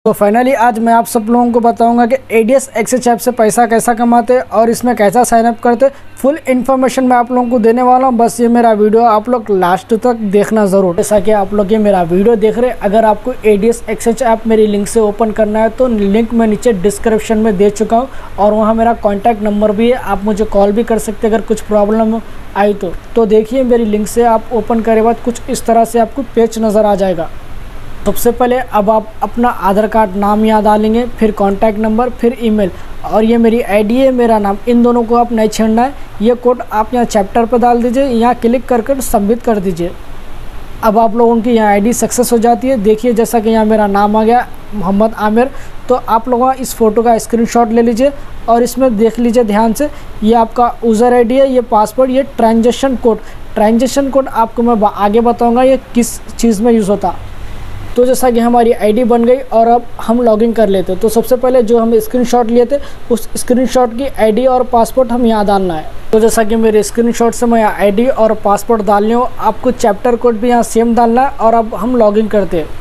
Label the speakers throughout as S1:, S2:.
S1: तो फाइनली आज मैं आप सब लोगों को बताऊंगा कि एडीएस एक्सेस ऐप से पैसा कैसा कमाते और इसमें कैसा साइन अप करते। फुल इन्फॉर्मेशन मैं आप लोगों को देने वाला हूं। बस ये मेरा वीडियो आप लोग लास्ट तक देखना ज़रूर। जैसा कि आप लोग ये मेरा वीडियो देख रहे हैं, अगर आपको एडीएस एक्सेस ऐप मेरी लिंक से ओपन करना है तो लिंक मैं नीचे डिस्क्रिप्शन में दे चुका हूँ और वहाँ मेरा कॉन्टैक्ट नंबर भी है। आप मुझे कॉल भी कर सकते अगर कुछ प्रॉब्लम आई तो देखिए मेरी लिंक से आप ओपन करे बाद कुछ इस तरह से आपको पेज नज़र आ जाएगा। सबसे पहले अब आप अपना आधार कार्ड नाम यहाँ डालेंगे, फिर कॉन्टैक्ट नंबर, फिर ईमेल और ये मेरी आईडी है, मेरा नाम, इन दोनों को आप नहीं छेड़ना है। ये कोड आप यहाँ चैप्टर पर डाल दीजिए, यहाँ क्लिक कर सबमिट कर दीजिए। अब आप लोगों की यहाँ आईडी सक्सेस हो जाती है। देखिए जैसा कि यहाँ मेरा नाम आ गया मोहम्मद आमिर। तो आप लोग इस फ़ोटो का स्क्रीनशॉट ले लीजिए और इसमें देख लीजिए ध्यान से, ये आपका यूज़र आईडी है, ये पासवर्ड, ये ट्रांजेक्शन कोड आपको मैं आगे बताऊँगा ये किस चीज़ में यूज़ होता। तो जैसा कि हमारी आईडी बन गई और अब हम लॉगिन कर लेते। तो सबसे पहले जो हम स्क्रीनशॉट लिए थे उस स्क्रीनशॉट की आईडी और पासवर्ड हम यहाँ डालना है। तो जैसा कि मेरे स्क्रीनशॉट से मैं यहाँ आईडी और पासवर्ड डालनी हूँ, आपको चैप्टर कोड भी यहाँ सेम डालना है और अब हम लॉगिन करते हैं।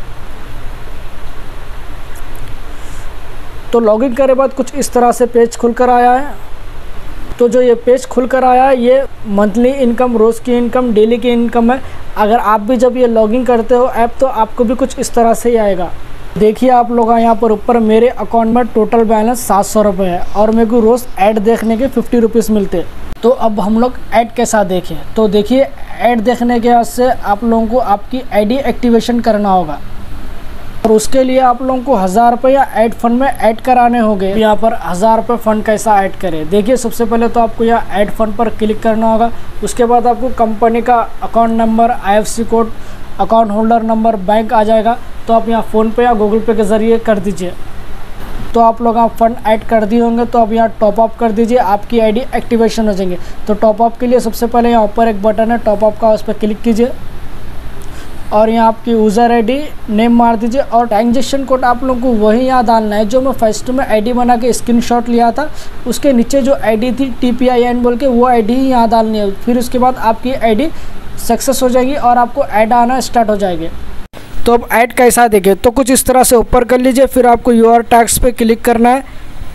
S1: तो लॉगिन करे बाद कुछ इस तरह से पेज खुलकर आया है। तो जो ये पेज खुलकर आया है ये मंथली इनकम, रोज़ की इनकम, डेली की इनकम है। अगर आप भी जब ये लॉगिन करते हो ऐप तो आपको भी कुछ इस तरह से ही आएगा। देखिए आप लोग यहाँ पर ऊपर मेरे अकाउंट में टोटल बैलेंस 700 रुपये है और मेरे को रोज़ ऐड देखने के 50 रुपीज़ मिलते। तो अब हम लोग ऐड के साथ देखें। तो देखिए ऐड देखने के वास्ते आप लोगों को आपकी आईडी एक्टिवेशन करना होगा और उसके लिए आप लोगों को 1000 रुपये या ऐड फंड में ऐड कराने होंगे। यहाँ पर 1000 रुपये फ़ंड कैसा ऐड करें, देखिए सबसे पहले तो आपको यहाँ ऐड फंड पर क्लिक करना होगा। उसके बाद आपको कंपनी का account number, IFSC code, account holder number, bank आ जाएगा। तो आप यहाँ फ़ोनपे या गूगल पे के ज़रिए कर दीजिए। तो आप लोग यहाँ फ़ंड ऐड कर दिए होंगे तो अब यहाँ टॉपअप कर दीजिए, आपकी आईडी एक्टिवेशन हो जाएंगे। तो टॉपअप के लिए सबसे पहले यहाँ ऊपर एक बटन है टॉपअप का, उस पर क्लिक कीजिए और यहाँ आपकी यूज़र आईडी नेम मार दीजिए और ट्रांजेक्शन कोड आप लोगों को वही यहाँ डालना है जो मैं फर्स्ट में आईडी बना के स्क्रीनशॉट लिया था। उसके नीचे जो आईडी थी TPIN बोल के वो आईडी ही यहाँ डालनी है। फिर उसके बाद आपकी आईडी सक्सेस हो जाएगी और आपको ऐड आना स्टार्ट हो जाएगी। तो अब ऐड कैसा देखें, तो कुछ इस तरह से ऊपर कर लीजिए, फिर आपको यूआर टैक्स पे क्लिक करना है।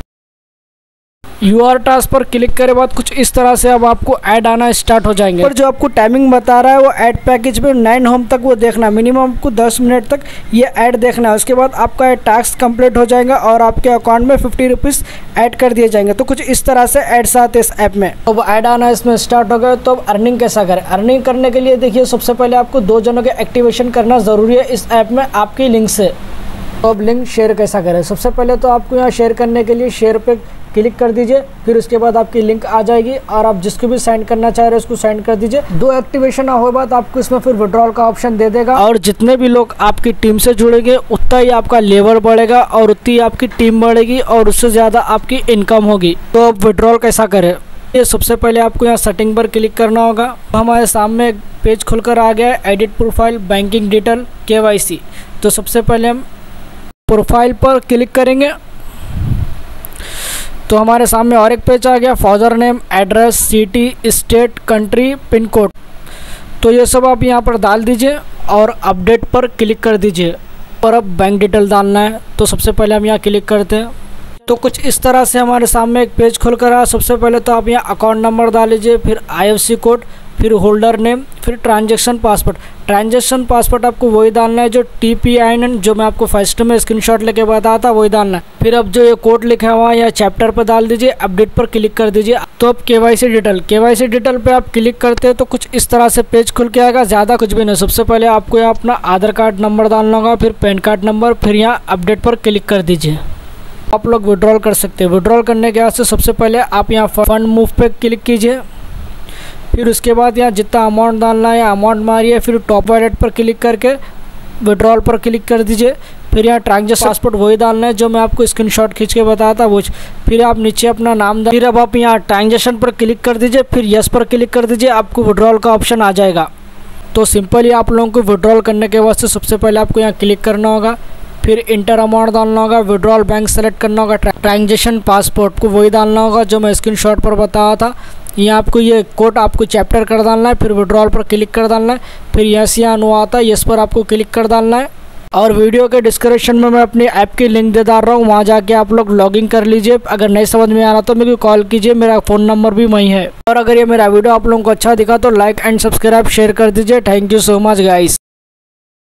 S1: यूआर टास्क पर क्लिक करे बाद कुछ इस तरह से अब आपको ऐड आना स्टार्ट हो जाएंगे। पर जो आपको टाइमिंग बता रहा है वो ऐड पैकेज में 9 होम तक वो देखना, मिनिमम आपको 10 मिनट तक ये ऐड देखना है। उसके बाद आपका टास्क कंप्लीट हो जाएगा और आपके अकाउंट में 50 रुपीज़ ऐड कर दिए जाएंगे। तो कुछ इस तरह से ऐड्स आते हैं इस ऐप में। तो अब ऐड आना इसमें स्टार्ट हो गया। तो अब अर्निंग कैसा करें, अर्निंग करने के लिए देखिए सबसे पहले आपको 2 जनों के एक्टिवेशन करना ज़रूरी है इस ऐप में आपकी लिंक से। तो अब लिंक शेयर कैसा करें, सबसे पहले तो आपको यहाँ शेयर करने के लिए शेयर पे क्लिक कर दीजिए। फिर उसके बाद आपकी लिंक आ जाएगी और आप जिसको भी सेंड करना चाह रहे हैं उसको सेंड कर दीजिए। 2 एक्टिवेशन होने बाद आपको इसमें फिर विड्रॉल का ऑप्शन दे देगा और जितने भी लोग आपकी टीम से जुड़ेंगे उतना ही आपका लेवल बढ़ेगा और उतनी आपकी टीम बढ़ेगी और उससे ज़्यादा आपकी इनकम होगी। तो अब विड्रॉल कैसा करें, ये सबसे पहले आपको यहाँ सेटिंग पर क्लिक करना होगा। हमारे सामने एक पेज खुलकर आ गया है, edit profile, banking detail, KYC। तो सबसे पहले हम प्रोफाइल पर क्लिक करेंगे तो हमारे सामने और एक पेज आ गया, father name, address, city, state, country, pin code. तो ये सब आप यहाँ पर डाल दीजिए और अपडेट पर क्लिक कर दीजिए और अब बैंक डिटेल डालना है। तो सबसे पहले हम यहाँ क्लिक करते हैं। तो कुछ इस तरह से हमारे सामने एक पेज खुल कर आया। सबसे पहले तो आप यहाँ अकाउंट नंबर डाल लीजिए, फिर IFSC कोड, फिर होल्डर नेम, फिर ट्रांजेक्शन पासवर्ड। ट्रांजेक्शन पासवर्ड आपको वही डालना है जो TPIN जो मैं आपको फर्स्ट में स्क्रीनशॉट लेके बताया था वही डालना है। फिर अब जो ये कोड लिखा हुआ है या चैप्टर पर डाल दीजिए, अपडेट पर क्लिक कर दीजिए। तो अब KYC डिटेल पे आप क्लिक करते हैं तो कुछ इस तरह से पेज खुल के आएगा, ज़्यादा कुछ भी नहीं। सबसे पहले आपको यहाँ अपना आधार कार्ड नंबर डालना होगा, फिर पैन कार्ड नंबर, फिर यहाँ अपडेट पर क्लिक कर दीजिए। आप लोग विड्रॉल कर सकते हैं। विड्रॉल करने के वास्ते सबसे पहले आप यहाँ फंड मूव पे क्लिक कीजिए, फिर उसके बाद यहाँ जितना अमाउंट डालना है अमाउंट मारिए, फिर टॉप वॉलेट पर क्लिक करके विड्रॉल पर क्लिक कर दीजिए। फिर यहाँ ट्रांजेक्शन पासवर्ड वही डालना है जो मैं आपको स्क्रीनशॉट खींच के बताया था वो। फिर आप नीचे अपना नाम फिर अब आप यहाँ ट्रांजेक्शन पर क्लिक कर दीजिए, फिर यस पर क्लिक कर दीजिए, आपको विड्रॉल का ऑप्शन आ जाएगा। तो सिंपली आप लोगों को विड्रॉल करने के वास्ते सबसे पहले आपको यहाँ क्लिक करना होगा, फिर इंटर अमाउंट डालना होगा, विड्रॉल बैंक सेलेक्ट करना होगा, ट्रांजेक्शन पासपोर्ट को वही डालना होगा जो मैं स्क्रीनशॉट पर बताया था। यहाँ आपको ये कोड आपको चैप्टर कर डालना है, फिर विड्रॉल पर क्लिक कर डालना है, फिर यस यहाँ नो आता है, यस पर आपको क्लिक कर डालना है। और वीडियो के डिस्क्रिप्शन में मैं अपनी ऐप की लिंक दे डाल रहा हूँ, वहाँ जाके आप लोग लॉगिन कर लीजिए। अगर नहीं समझ में आ रहा तो मेरे को कॉल कीजिए, मेरा फ़ोन नंबर भी वहीं है। और अगर ये मेरा वीडियो आप लोगों को अच्छा दिखा तो लाइक एंड सब्सक्राइब शेयर कर दीजिए। Thank you so much guys.